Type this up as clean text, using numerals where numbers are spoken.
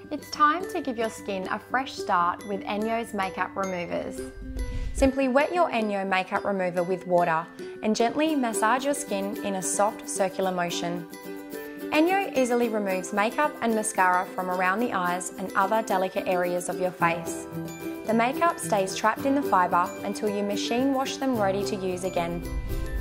It's time to give your skin a fresh start with ENJO's makeup removers. Simply wet your ENJO makeup remover with water and gently massage your skin in a soft circular motion. ENJO easily removes makeup and mascara from around the eyes and other delicate areas of your face. The makeup stays trapped in the fibre until you machine wash them ready to use again.